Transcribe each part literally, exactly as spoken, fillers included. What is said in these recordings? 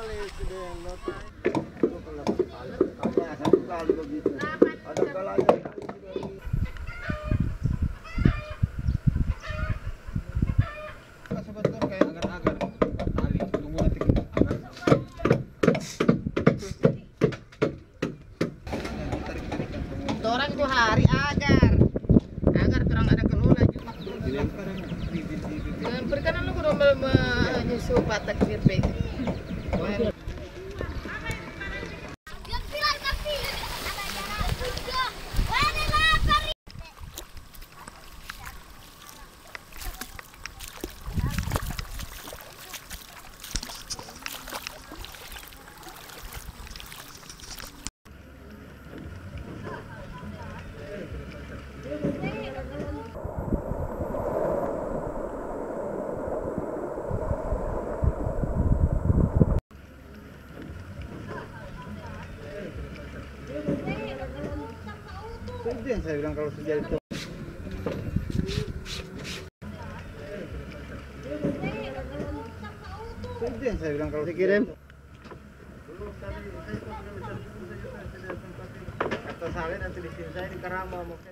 kali sudah yang notis. Dua kali apa satu kali begitu. Ada kalanya sebentar kayak agar-agar tali tunggu nanti agar orang itu hari agar agar terang ada kenula juga dengan perikanan lu kudu menyusu patak sirpe itu yang saya bilang kalau sudah itu itu yang saya bilang kalau dikirim kata salin nanti di sini saya di Karama mungkin.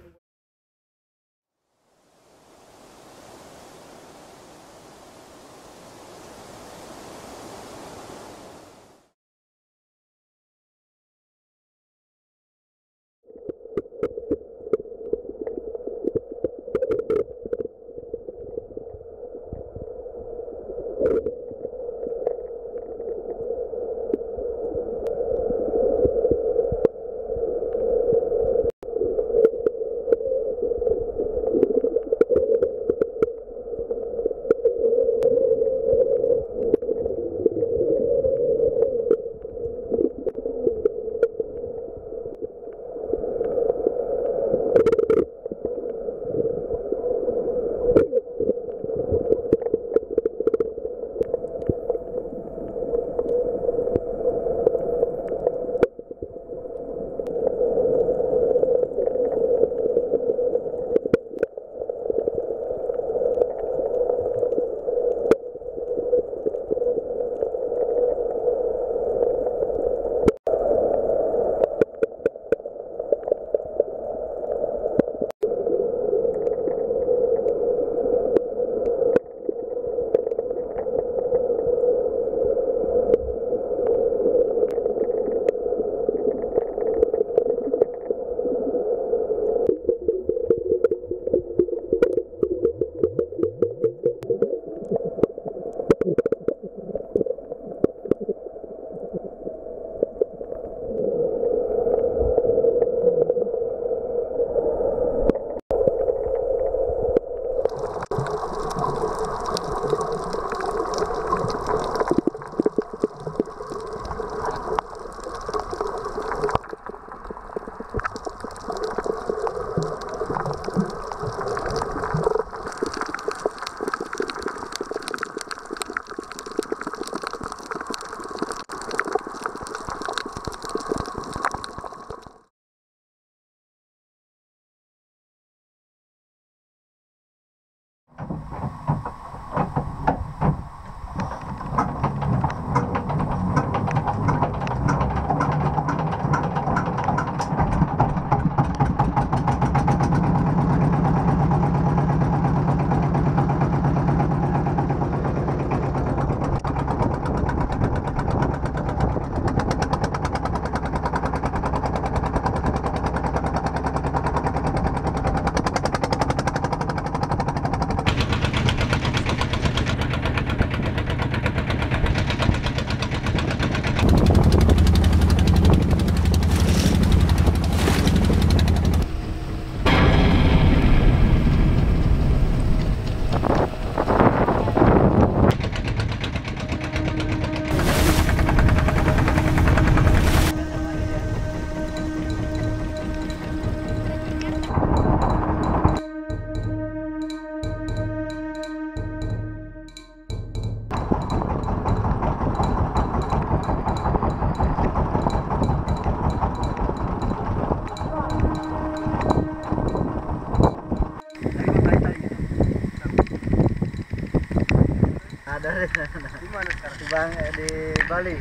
Ada di mana sekarang? Di Bali.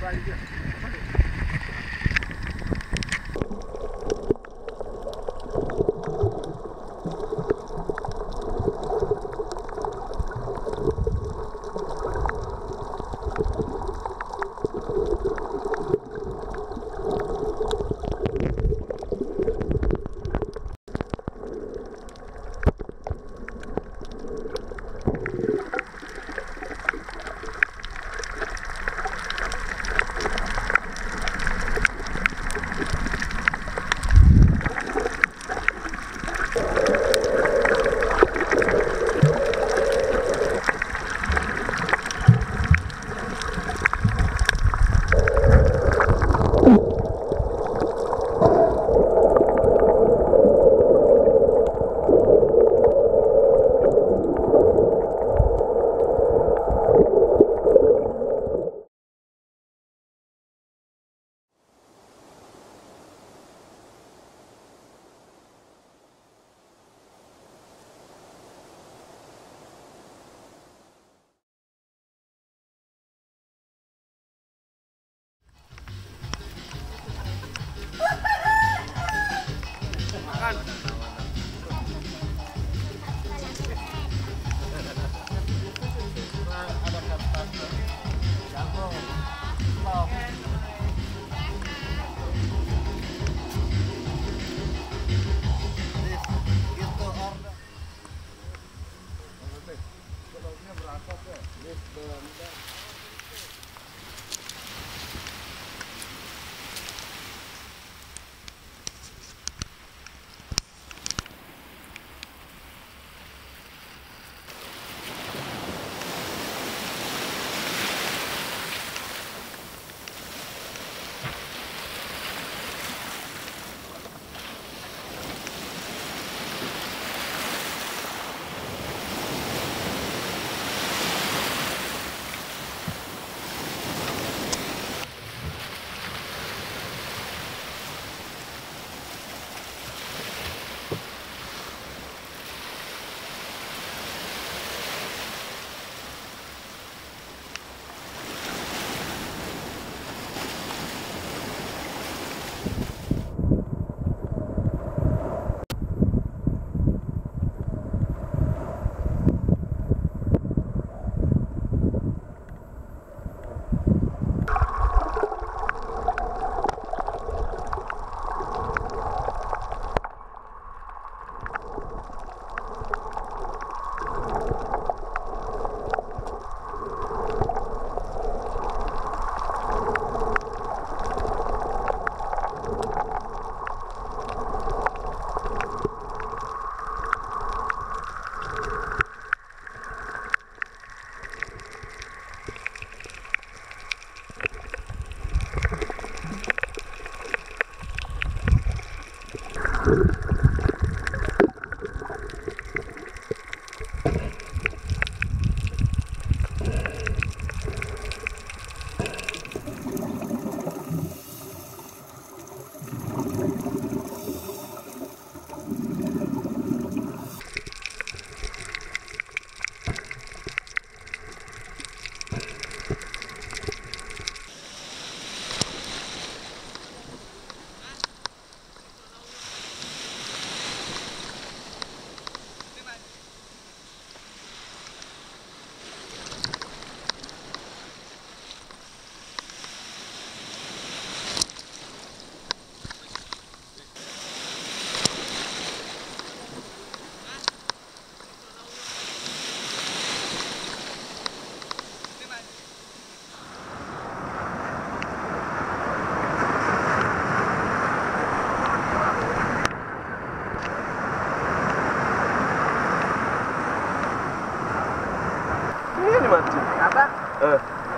Eh.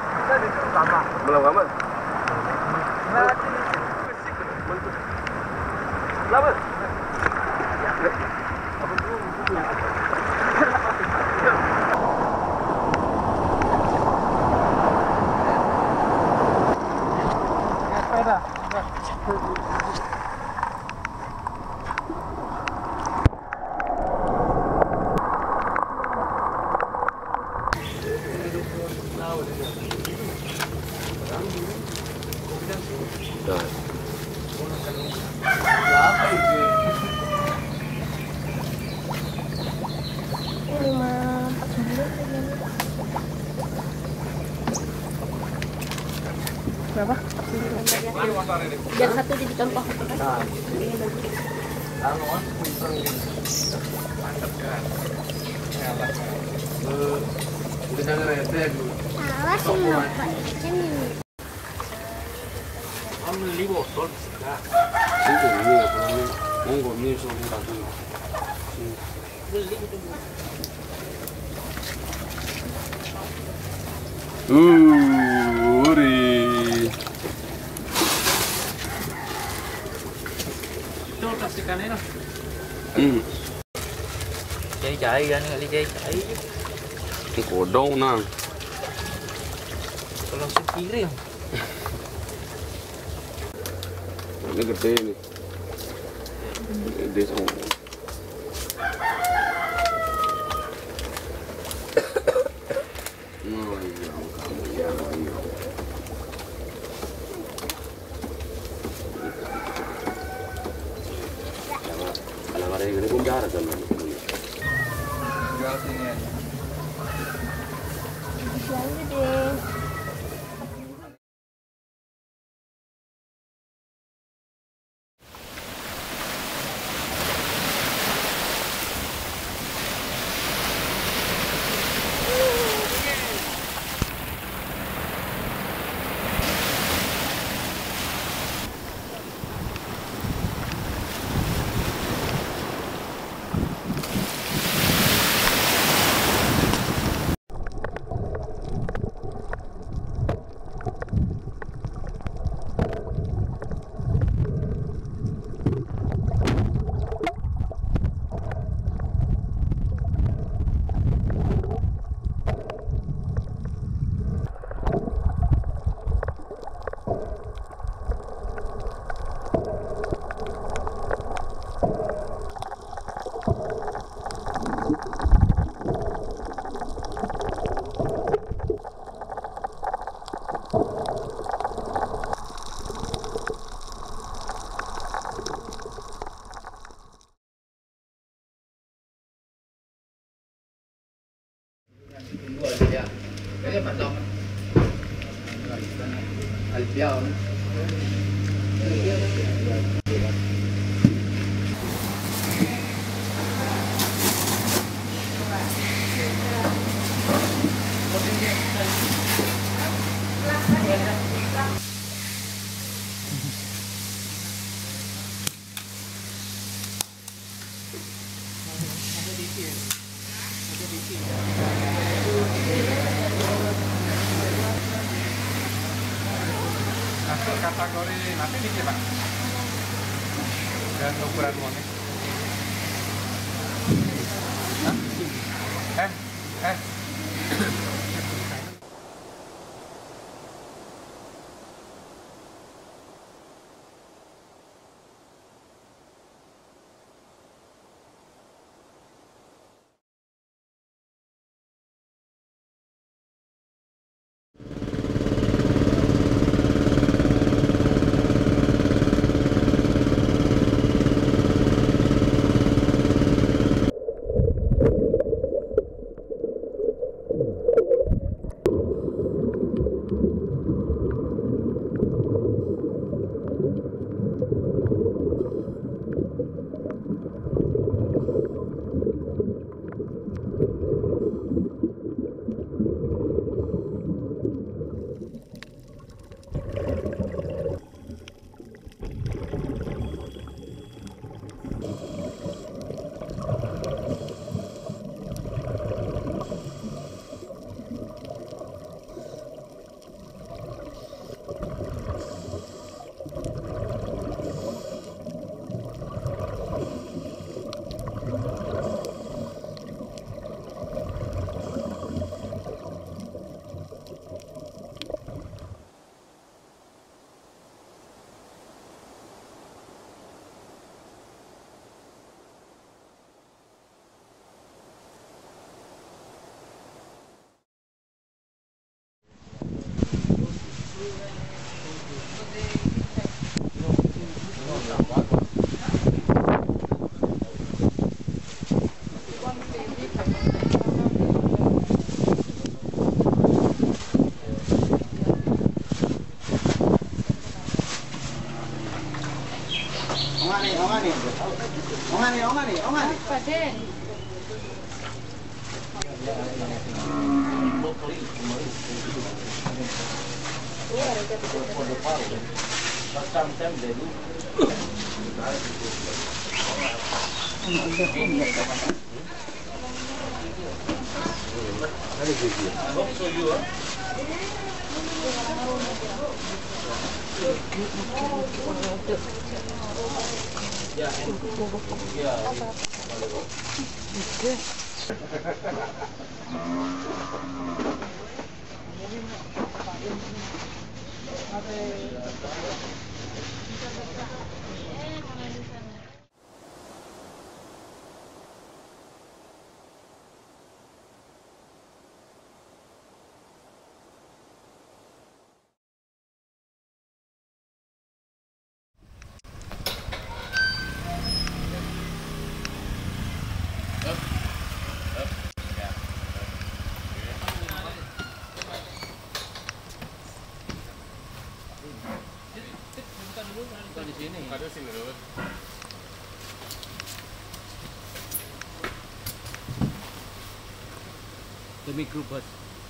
Belum aman. Selamat. Sepeda. Berapa? Biar satu jadi contoh. Nah, anu kan kumpul mantap kan. Yalah. Eh, udah jangan rete dulu. Salah sih lupa. Ini. Kamu beli botol bisa. Itu ini apa ini? Monggo ini suruh satu. Beli itu. Uh, uri. Itu kasih ikannya. Hmm. Cai-cai kan kali cai-cai. Ini kodong nang. Kalau sekirim. Ini gede nih. Gede semua. Oh iya, kamu ya, iya. Kalau ada yang ini pun jarak kan. Tinggal sini aja. Jangan deh. Masuk kategori nanti dikit Pak. Dan ukuran monik. Hah? M, S. Ongani. Ongani, ongani, ongani. Apa deh? Di sini. Ada sini dulu. Demi grup bos.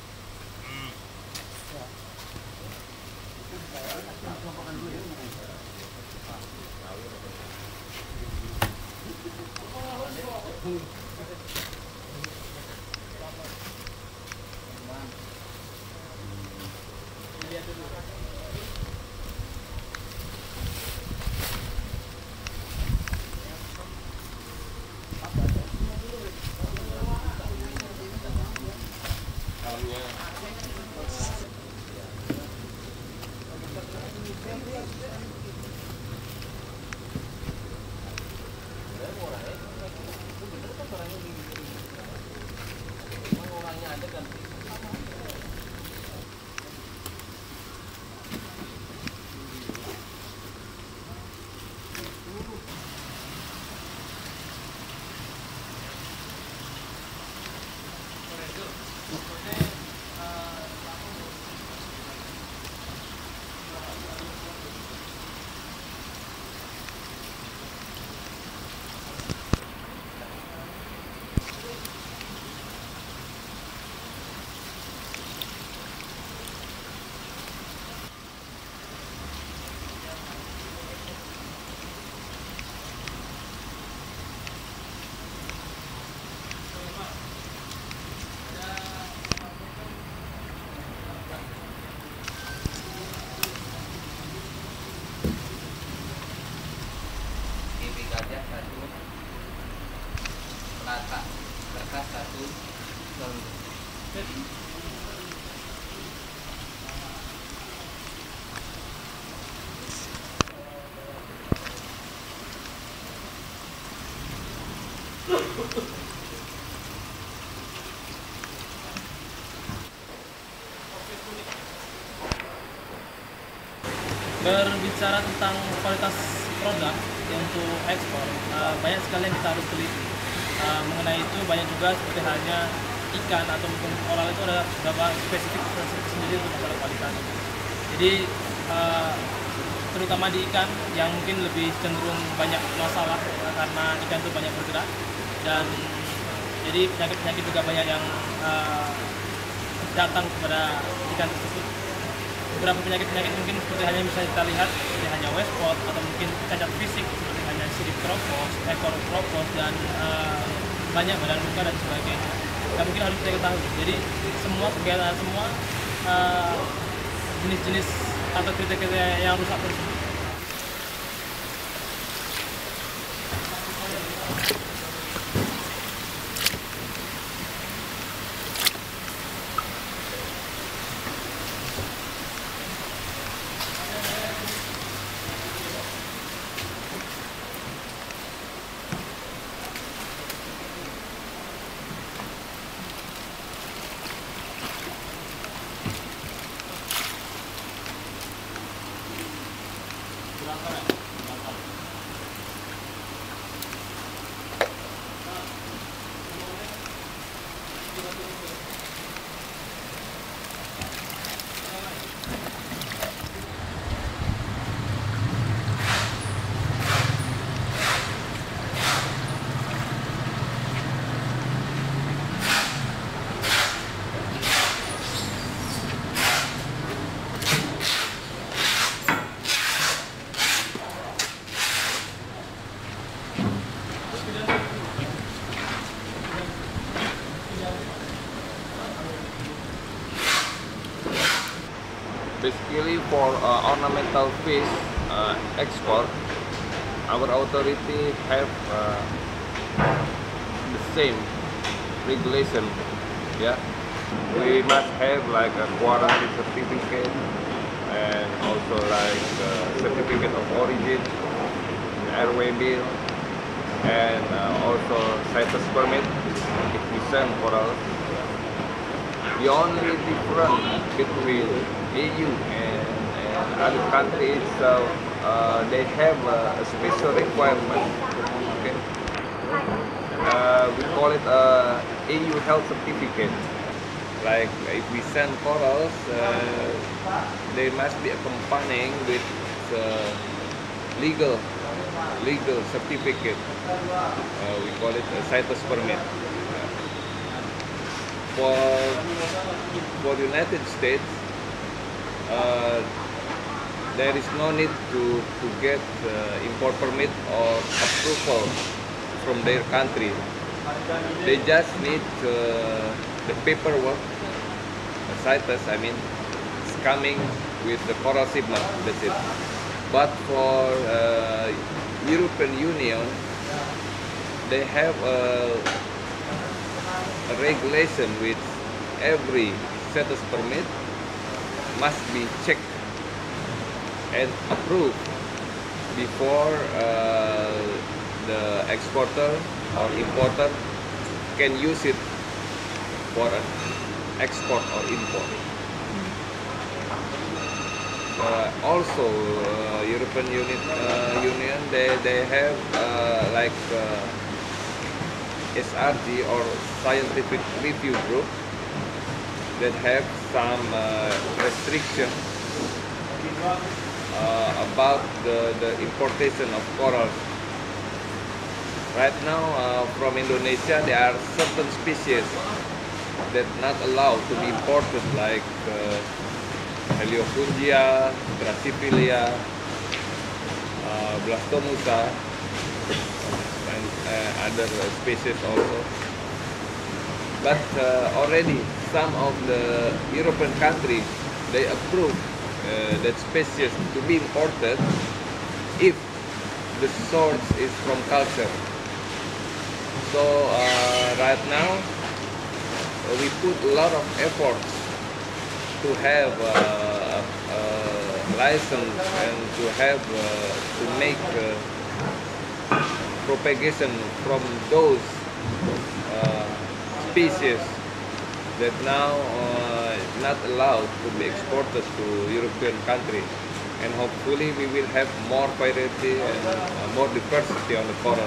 Berbicara tentang kualitas produk untuk ekspor, uh, banyak sekali yang kita harus beli. Uh, mengenai itu banyak juga seperti halnya ikan atau mungkin oral itu ada beberapa spesifik spesifik sendiri untuk masalah kualitas. Jadi uh, terutama di ikan yang mungkin lebih cenderung banyak masalah uh, karena ikan itu banyak bergerak dan jadi penyakit-penyakit juga banyak yang uh, datang kepada ikan tersebut. Beberapa penyakit-penyakit mungkin seperti hanya bisa kita lihat seperti hanya wet spot atau mungkin cacat fisik seperti hanya sirip tropos, ekor tropos dan uh, banyak badan luka dan sebagainya. Dan mungkin harus kita ketahui. Jadi semua kegiatan semua uh, jenis-jenis atau kriteria yang rusak tersebut. Basically, for uh, ornamental fish uh, export, our authority have uh, the same regulation. Yeah, we must have like a quarantine certificate and also like a certificate of origin, airway bill, and uh, also CITES permit if we send coral. The only difference between E U and, and other countries itself, uh, they have a, a special requirement. Okay, uh, we call it a E U health certificate. Like if we send corals, uh, they must be accompanying with uh, legal legal certificate. Uh, we call it a CITES permit. For for the United States, uh, there is no need to to get uh, import permit or approval from their country. They just need uh, the paperwork, the CITES, I mean, it's coming with the coral shipment. That's it. But for uh, European Union, they have a a regulation which every CITES permit must be checked and approved before uh, the exporter or importer can use it for an export or import. Uh, also, uh, European Union, uh, Union they, they have uh, like uh, S R G or scientific review group that have some uh, restriction uh, about the, the importation of corals. Right now, uh, from Indonesia, there are certain species that not allowed to be imported, like uh, Heliopungia, Draciphylia, uh, Blastomusa, and uh, other species also. But uh, already some of the European countries, they approve uh, that species to be imported if the source is from culture. So uh, right now uh, we put a lot of efforts to have uh, a license and to have uh, to make uh, propagation from those uh, species that now uh, not allowed to be exported to European countries, and hopefully we will have more variety and uh, more diversity on the coral.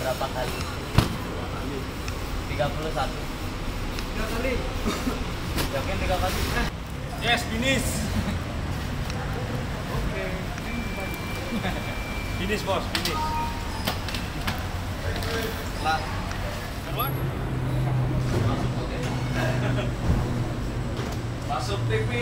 berapa kali? tiga puluh satu. Tiga kali. Yakin tiga kali? Yes, finish. Oke. Finish bos, finish. Lah. Masuk T V.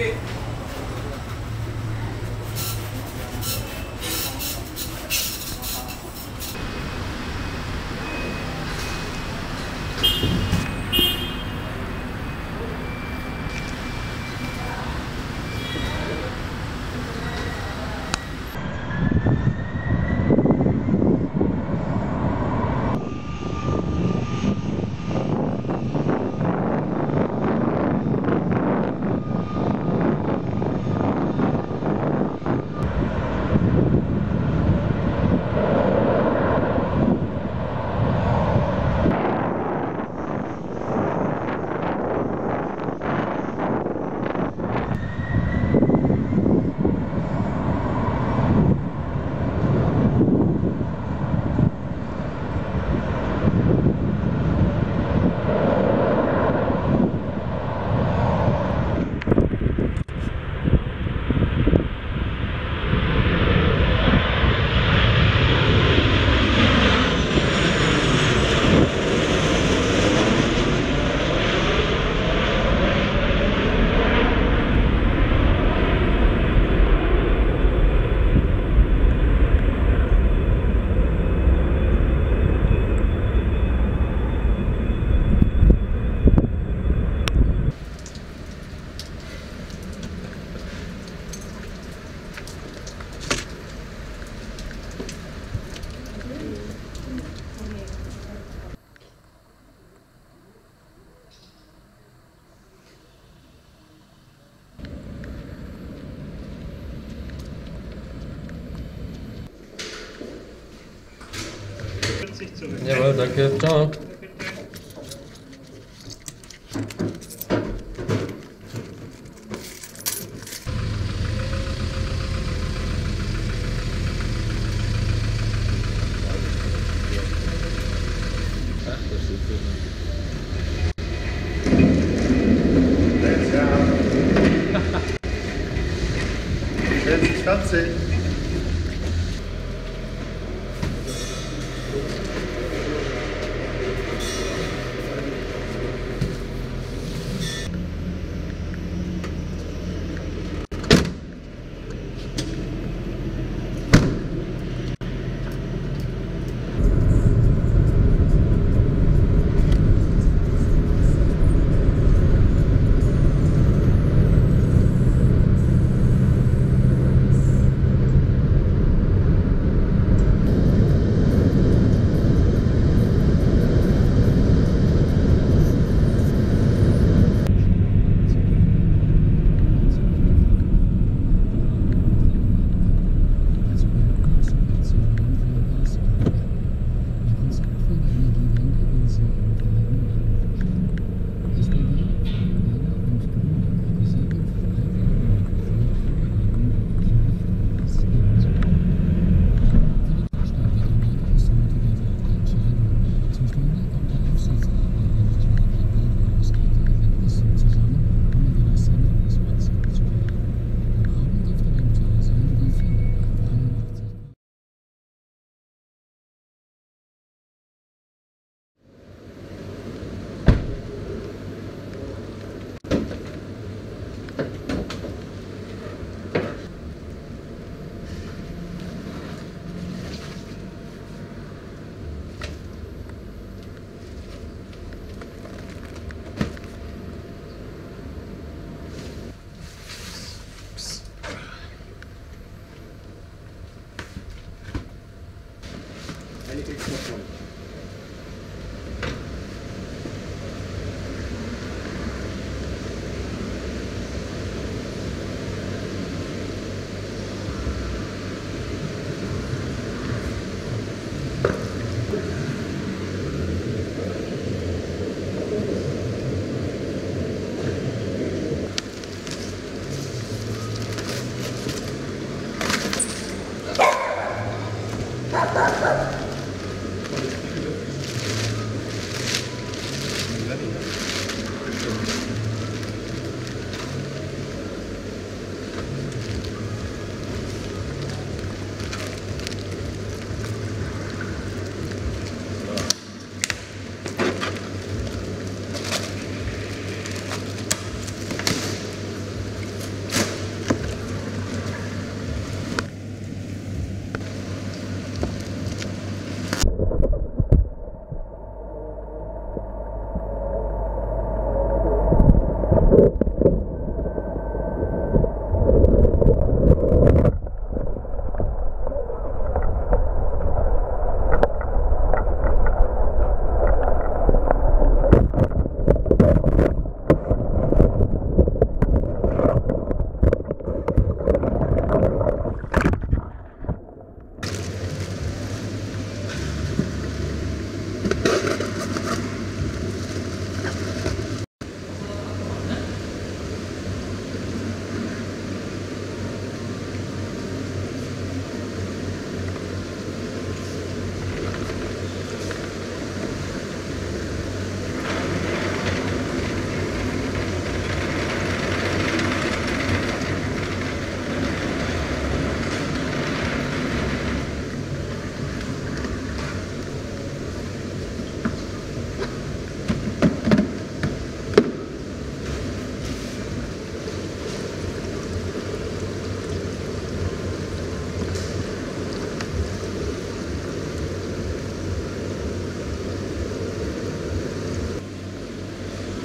Jawohl, danke. Ciao. Fernsehen.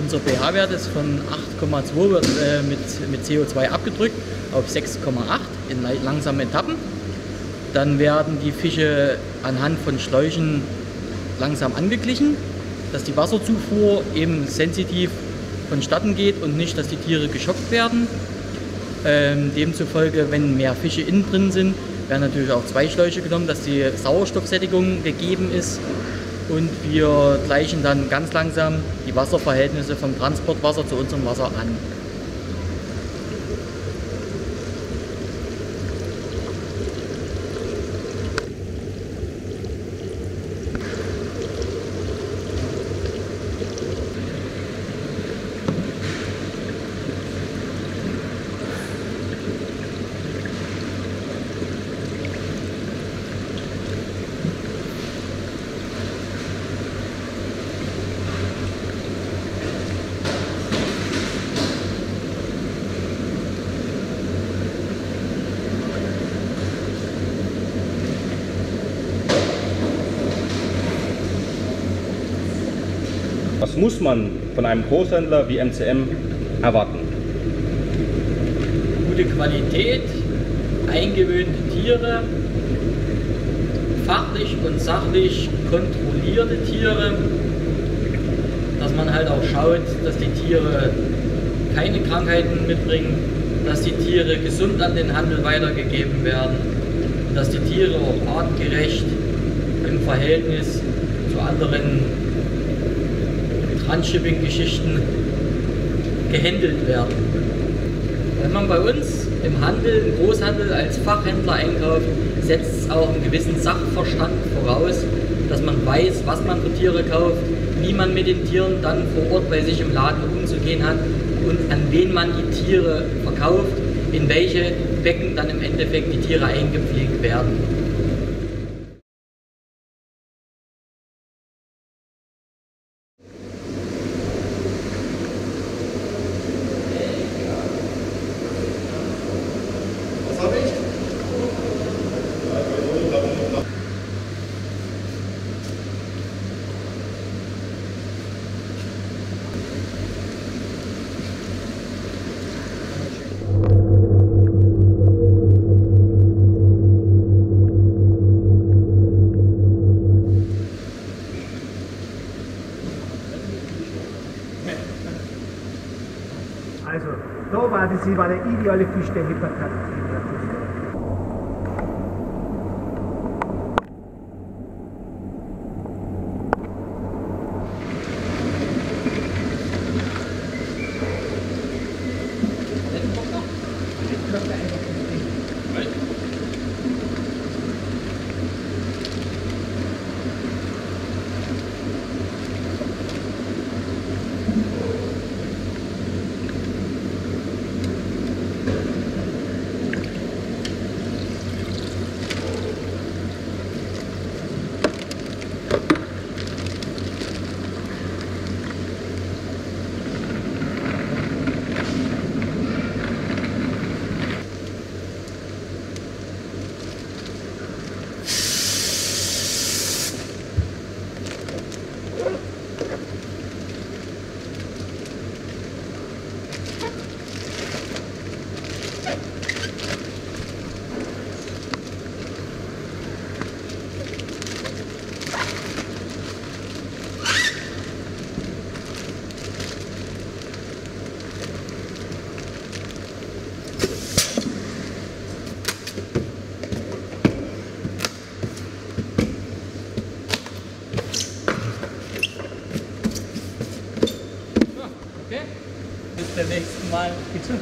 unser pH-Wert ist von acht Komma zwei wird äh, mit, mit C O zwei abgedrückt auf sechs Komma acht in langsamen Etappen. Dann werden die Fische anhand von Schläuchen langsam angeglichen, dass die Wasserzufuhr eben sensitiv vonstatten geht und nicht, dass die Tiere geschockt werden. Ähm, demzufolge, wenn mehr Fische innen drin sind, werden natürlich auch zwei Schläuche genommen, dass die Sauerstoffsättigung gegeben ist. Und wir gleichen dann ganz langsam die Wasserverhältnisse vom Transportwasser zu unserem Wasser an. Was muss man von einem Großhändler wie M C M erwarten? Gute Qualität, eingewöhnte Tiere, fachlich und sachlich kontrollierte Tiere, dass man halt auch schaut, dass die Tiere keine Krankheiten mitbringen, dass die Tiere gesund an den Handel weitergegeben werden und dass die Tiere auch artgerecht im Verhältnis zu anderen Transshipping-Geschichten gehandelt werden. Wenn man bei uns im Handel, im Großhandel als Fachhändler einkauft, setzt es auch einen gewissen Sachverstand voraus, dass man weiß, was man für Tiere kauft, wie man mit den Tieren dann vor Ort bei sich im Laden umzugehen hat und an wen man die Tiere verkauft, in welche Becken dann im Endeffekt die Tiere eingepflegt werden. Also, da war das war der ideale Fisch, der Hippo Tangs. Bis zum nächsten Mal. Bitte.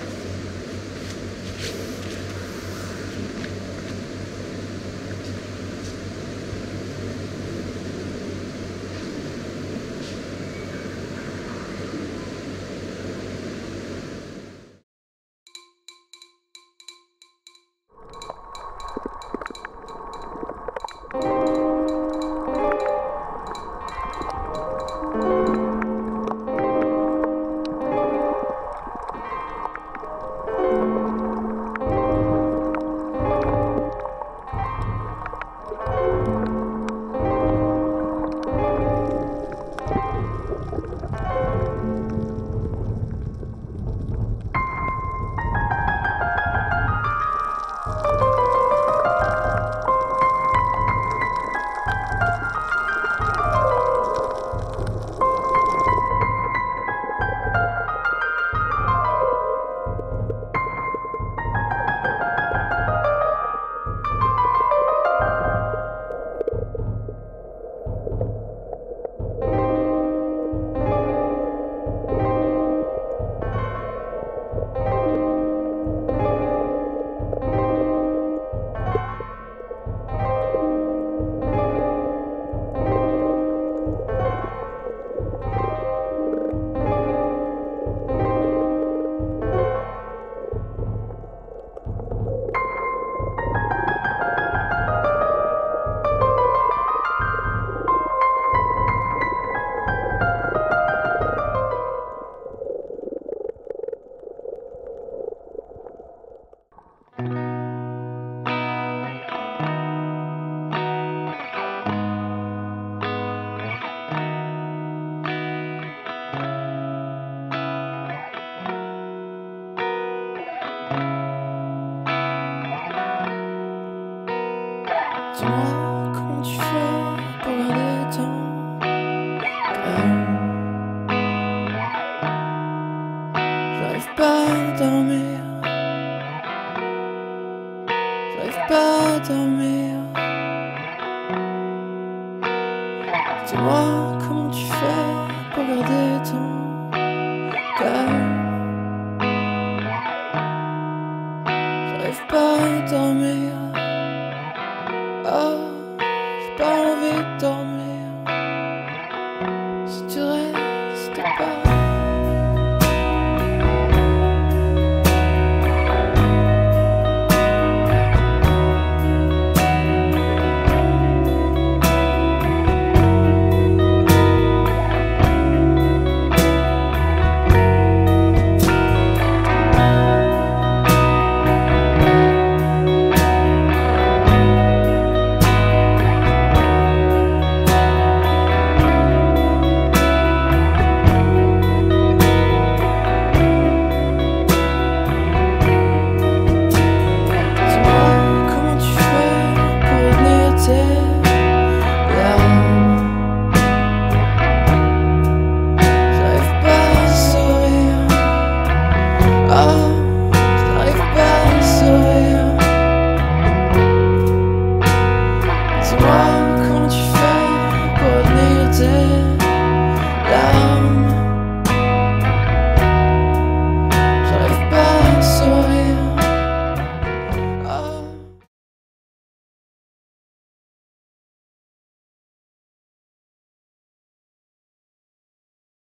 dormir. J'arrive pas à dormir. Dis-moi comment tu fais pour garder ton calme. J'arrive pas à dormir.